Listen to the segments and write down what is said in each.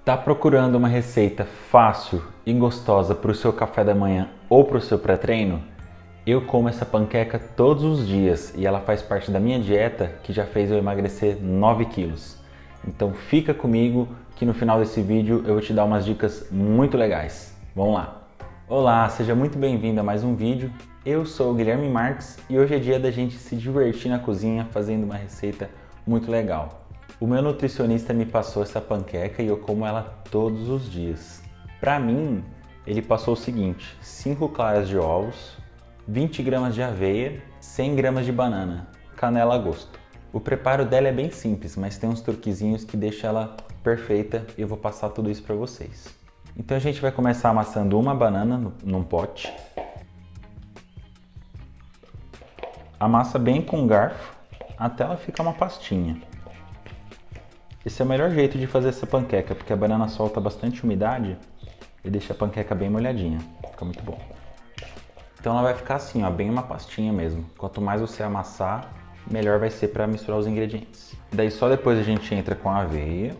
Tá procurando uma receita fácil e gostosa para o seu café da manhã ou para o seu pré-treino? Eu como essa panqueca todos os dias e ela faz parte da minha dieta que já fez eu emagrecer 9 quilos. Então fica comigo que no final desse vídeo eu vou te dar umas dicas muito legais. Vamos lá! Olá, seja muito bem-vindo a mais um vídeo. Eu sou o Guilherme Marques e hoje é dia da gente se divertir na cozinha fazendo uma receita muito legal. O meu nutricionista me passou essa panqueca e eu como ela todos os dias. Para mim, ele passou o seguinte: 5 claras de ovos, 20 gramas de aveia, 100 gramas de banana, canela a gosto. O preparo dela é bem simples, mas tem uns truquezinhos que deixam ela perfeita e eu vou passar tudo isso para vocês. Então a gente vai começar amassando uma banana num pote. Amassa bem com um garfo até ela ficar uma pastinha. Esse é o melhor jeito de fazer essa panqueca, porque a banana solta bastante umidade e deixa a panqueca bem molhadinha. Fica muito bom. Então ela vai ficar assim, ó, bem uma pastinha mesmo. Quanto mais você amassar, melhor vai ser para misturar os ingredientes. Daí só depois a gente entra com a aveia.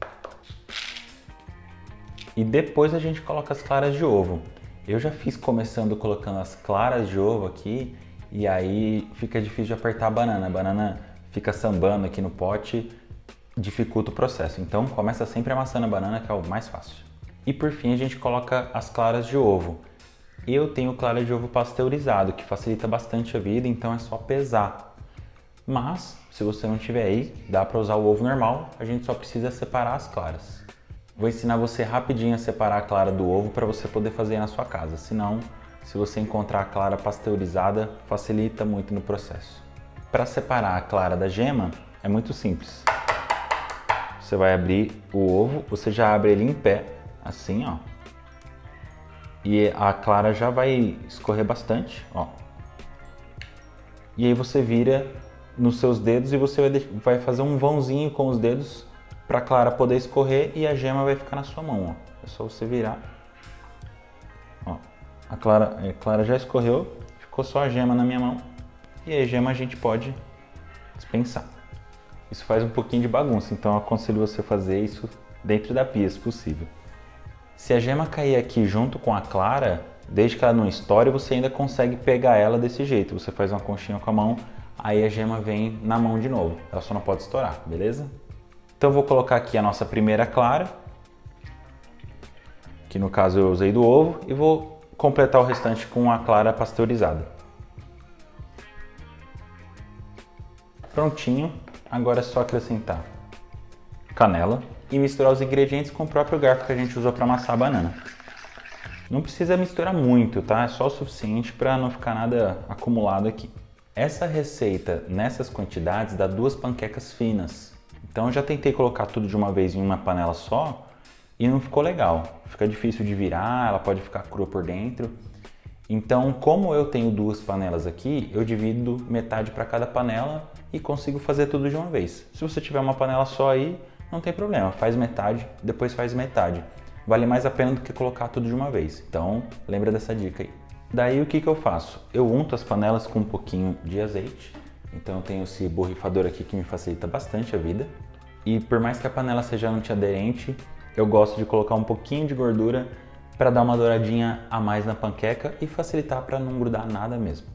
E depois a gente coloca as claras de ovo. Eu já fiz começando colocando as claras de ovo aqui e aí fica difícil de apertar a banana fica sambando aqui no pote, dificulta o processo. Então começa sempre amassando a banana, que é o mais fácil. E por fim a gente coloca as claras de ovo. Eu tenho clara de ovo pasteurizado, que facilita bastante a vida, então é só pesar. Mas se você não tiver aí, dá para usar o ovo normal, a gente só precisa separar as claras. Vou ensinar você rapidinho a separar a clara do ovo para você poder fazer na sua casa. Senão, se você encontrar a clara pasteurizada, facilita muito no processo. Para separar a clara da gema, é muito simples. Você vai abrir o ovo, você já abre ele em pé, assim, ó. E a clara já vai escorrer bastante, ó. E aí você vira nos seus dedos e você vai fazer um vãozinho com os dedos para a clara poder escorrer e a gema vai ficar na sua mão, ó. É só você virar. Ó. A clara já escorreu, ficou só a gema na minha mão. E a gema a gente pode dispensar. Isso faz um pouquinho de bagunça, então eu aconselho você fazer isso dentro da pia, se possível. Se a gema cair aqui junto com a clara, desde que ela não estoure, você ainda consegue pegar ela desse jeito. Você faz uma conchinha com a mão, aí a gema vem na mão de novo. Ela só não pode estourar, beleza? Então eu vou colocar aqui a nossa primeira clara, que no caso eu usei do ovo, e vou completar o restante com a clara pasteurizada. Prontinho. Agora é só acrescentar canela e misturar os ingredientes com o próprio garfo que a gente usou para amassar a banana. Não precisa misturar muito, tá? É só o suficiente para não ficar nada acumulado aqui. Essa receita, nessas quantidades, dá 2 panquecas finas. Então eu já tentei colocar tudo de uma vez em uma panela só e não ficou legal. Fica difícil de virar, ela pode ficar crua por dentro. Então, como eu tenho 2 panelas aqui, eu divido metade para cada panela e consigo fazer tudo de uma vez. Se você tiver uma panela só aí, não tem problema, faz metade, depois faz metade. Vale mais a pena do que colocar tudo de uma vez. Então, lembra dessa dica aí. Daí o que eu faço? Eu unto as panelas com um pouquinho de azeite. Então eu tenho esse borrifador aqui que me facilita bastante a vida. E por mais que a panela seja antiaderente, eu gosto de colocar um pouquinho de gordura para dar uma douradinha a mais na panqueca e facilitar para não grudar nada mesmo.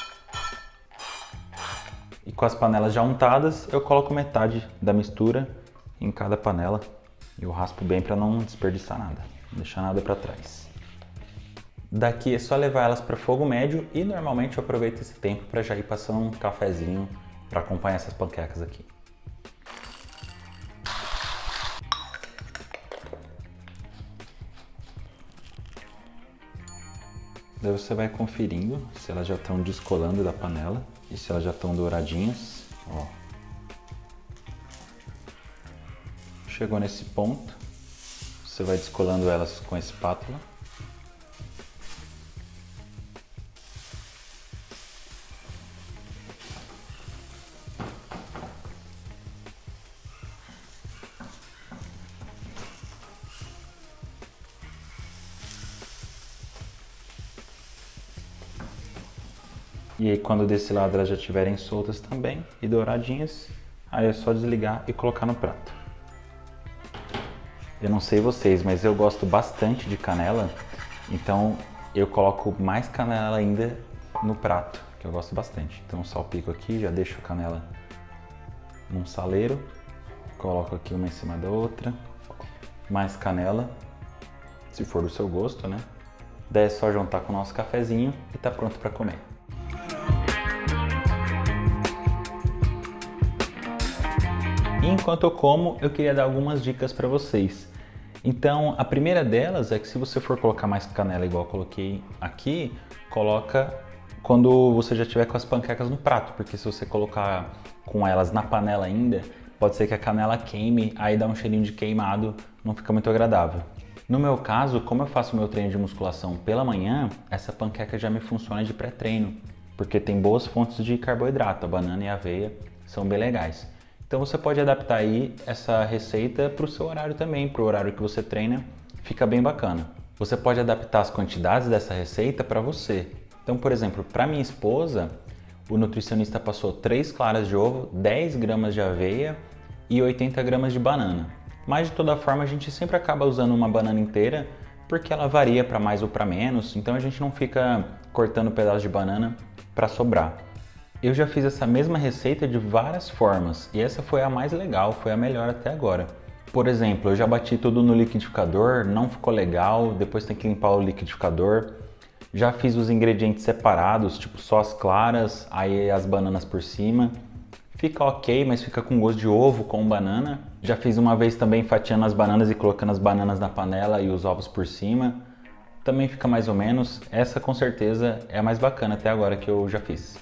E com as panelas já untadas, eu coloco metade da mistura em cada panela e eu raspo bem para não desperdiçar nada, não deixar nada para trás. Daqui é só levar elas para fogo médio e normalmente eu aproveito esse tempo para já ir passando um cafezinho para acompanhar essas panquecas aqui. Daí você vai conferindo se elas já estão descolando da panela e se elas já estão douradinhas. Ó. Chegou nesse ponto, você vai descolando elas com a espátula. E aí quando desse lado elas já estiverem soltas também e douradinhas, aí é só desligar e colocar no prato. Eu não sei vocês, mas eu gosto bastante de canela, então eu coloco mais canela ainda no prato, que eu gosto bastante. Então salpico aqui, já deixo a canela num saleiro, coloco aqui uma em cima da outra, mais canela, se for do seu gosto, né? Daí é só juntar com o nosso cafezinho e tá pronto para comer. E enquanto eu como, eu queria dar algumas dicas para vocês. Então, a primeira delas é que se você for colocar mais canela igual eu coloquei aqui, coloca quando você já tiver com as panquecas no prato, porque se você colocar com elas na panela ainda, pode ser que a canela queime, aí dá um cheirinho de queimado, não fica muito agradável. No meu caso, como eu faço meu treino de musculação pela manhã, essa panqueca já me funciona de pré-treino, porque tem boas fontes de carboidrato, a banana e a aveia são bem legais. Então você pode adaptar aí essa receita para o seu horário também, para o horário que você treina, fica bem bacana. Você pode adaptar as quantidades dessa receita para você. Então, por exemplo, para minha esposa, o nutricionista passou 3 claras de ovo, 10 gramas de aveia e 80 gramas de banana. Mas de toda forma a gente sempre acaba usando uma banana inteira, porque ela varia para mais ou para menos, então a gente não fica cortando pedaços de banana para sobrar. Eu já fiz essa mesma receita de várias formas e essa foi a mais legal, foi a melhor até agora. Por exemplo, eu já bati tudo no liquidificador, não ficou legal, depois tem que limpar o liquidificador. Já fiz os ingredientes separados, tipo só as claras, aí as bananas por cima. Fica ok, mas fica com gosto de ovo com banana. Já fiz uma vez também fatiando as bananas e colocando as bananas na panela e os ovos por cima. Também fica mais ou menos. Essa com certeza é a mais bacana até agora que eu já fiz.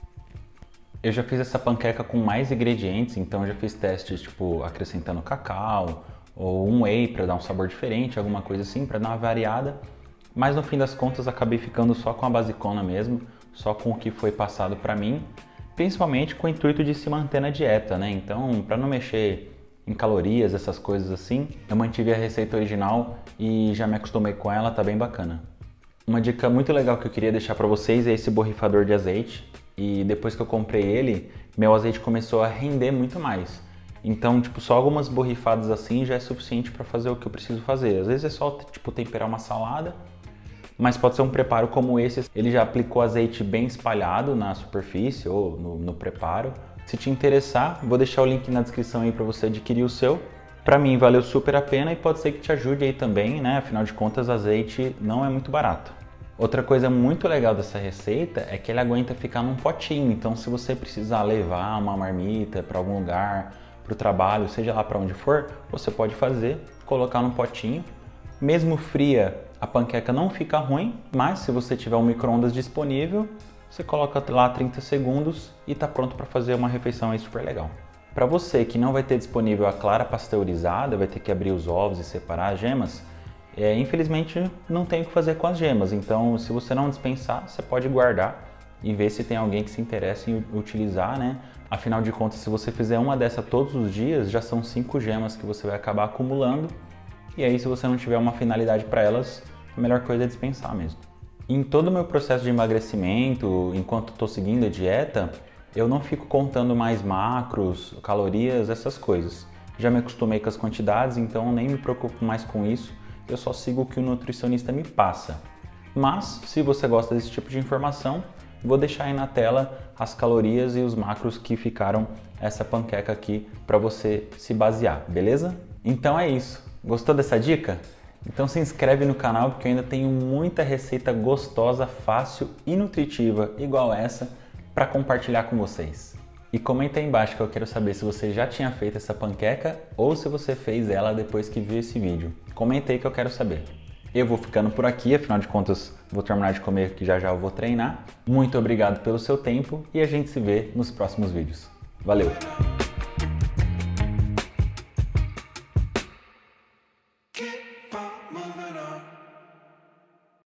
Eu já fiz essa panqueca com mais ingredientes, então eu já fiz testes tipo acrescentando cacau ou um whey para dar um sabor diferente, alguma coisa assim, para dar uma variada. Mas no fim das contas acabei ficando só com a basicona mesmo, só com o que foi passado para mim, principalmente com o intuito de se manter na dieta, né? Então, para não mexer em calorias, essas coisas assim, eu mantive a receita original e já me acostumei com ela, tá bem bacana. Uma dica muito legal que eu queria deixar para vocês é esse borrifador de azeite. E depois que eu comprei ele, meu azeite começou a render muito mais. Então, tipo, só algumas borrifadas assim já é suficiente para fazer o que eu preciso fazer. Às vezes é só, tipo, temperar uma salada, mas pode ser um preparo como esse. Ele já aplicou azeite bem espalhado na superfície ou no preparo. Se te interessar, vou deixar o link na descrição aí para você adquirir o seu. Para mim valeu super a pena e pode ser que te ajude aí também, né? Afinal de contas, azeite não é muito barato. Outra coisa muito legal dessa receita é que ele aguenta ficar num potinho, então se você precisar levar uma marmita para algum lugar, para o trabalho, seja lá para onde for, você pode fazer, colocar num potinho. Mesmo fria, a panqueca não fica ruim, mas se você tiver um micro-ondas disponível, você coloca lá 30 segundos e está pronto para fazer uma refeição aí super legal. Para você que não vai ter disponível a clara pasteurizada, vai ter que abrir os ovos e separar as gemas, infelizmente não tem o que fazer com as gemas, então se você não dispensar, você pode guardar e ver se tem alguém que se interessa em utilizar, né? Afinal de contas, se você fizer uma dessa todos os dias, já são 5 gemas que você vai acabar acumulando, e aí se você não tiver uma finalidade para elas, a melhor coisa é dispensar mesmo. Em todo o meu processo de emagrecimento, enquanto estou seguindo a dieta, eu não fico contando mais macros, calorias, essas coisas. Já me acostumei com as quantidades, então nem me preocupo mais com isso. Eu só sigo o que o nutricionista me passa. Mas, se você gosta desse tipo de informação, vou deixar aí na tela as calorias e os macros que ficaram essa panqueca aqui para você se basear, beleza? Então é isso. Gostou dessa dica? Então se inscreve no canal porque eu ainda tenho muita receita gostosa, fácil e nutritiva igual essa para compartilhar com vocês. E comenta aí embaixo que eu quero saber se você já tinha feito essa panqueca ou se você fez ela depois que viu esse vídeo. Comenta aí que eu quero saber. Eu vou ficando por aqui, afinal de contas vou terminar de comer que já eu vou treinar. Muito obrigado pelo seu tempo e a gente se vê nos próximos vídeos. Valeu!